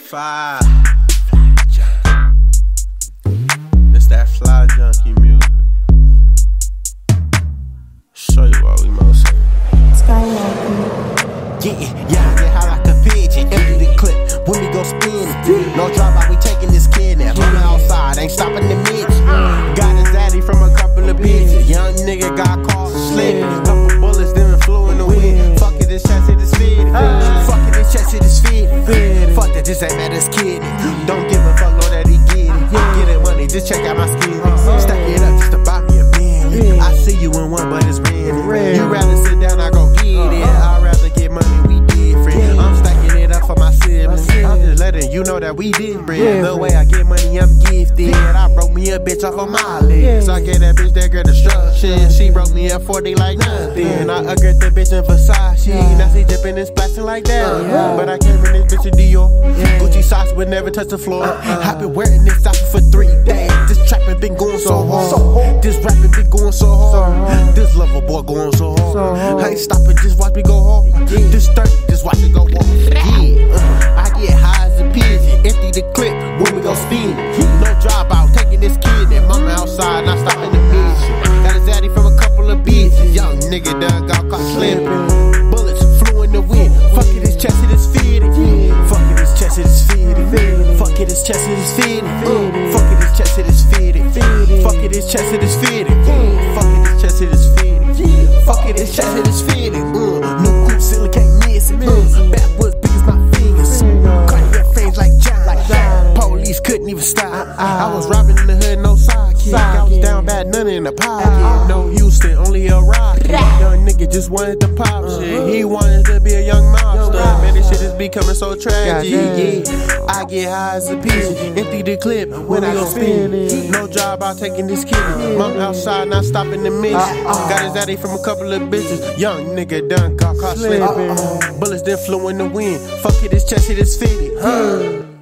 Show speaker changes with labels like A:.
A: Fire. It's that fly junkie music. Show you what we most say.
B: Yeah, get high like a pigeon. Empty the clip when we go spin. No drop out, we taking this kid now. From the outside, ain't stopping the midge. Got his daddy from a couple of bitches. Young nigga got caught slipping. Couple bullets, then flew in the wind. Fuck it, this chest hit his feet. Fuck it, this chest hit his feet. Fuck that, this ain't mad as kid. Don't give a fuck, know that he get it. Getting money, just check out my skin. Stack it up just to buy me a Bentley. I see you in one, but it's red. You rather sit down, I go get it. I'd rather get money, we different. I'm stacking it up for my siblings. I'm just letting you know that we different. The way I get money, I'm gifted. I broke me a bitch off of my legs. I gave that bitch that girl destruction. She broke me up 40 like nothing. I upgraded the bitch in Versace. Now she dipping and splashing like that. But I came in this bitch in Dior. Gucci socks would never touch the floor. I've been wearing this outfit for 3 days. This trapping been going so hard. This rapping been going so hard. This lover boy going so hard. I ain't stopping, just watch me go hard. This 30, just watch it go hard. I get high as a pigeon. Empty the clip when we go spin. No drop out, taking this kid. And mama outside, not stopping the mission. Got his daddy from a couple of bitches. Young nigga done got caught slipping. Bullets flew in the wind. Fuck it, his chest hit his fitted. Fuck it, his chest hit his fitted. Fuck it, his chest hit his fitted. Fuck it, his chest hit his fitted. Fuck it, his chest hit his fitted. Fuck it, his chest hit his fitted. Fuck it, his chest hit his fitted. New coupe silly can't miss it. Backwoods big as my fingers. Cutting your frames like John. Police couldn't even stop. I was robbing in the hood, no sidekick. I was down bad, none in the pocket. No Houston, only a rocket. Young nigga just wanted to pop shit. He wanted to be a young mobster. Man, this shit is becoming so tragic. Yeah, I get high as a pigeon. Empty the clip when I go spin. No job out taking this kid. Mom outside, not stopping the mission. Got his daddy from a couple of bitches. Young nigga done got caught slipping. Bullets then flew in the wind. Fuck it, his chest hit his fitted.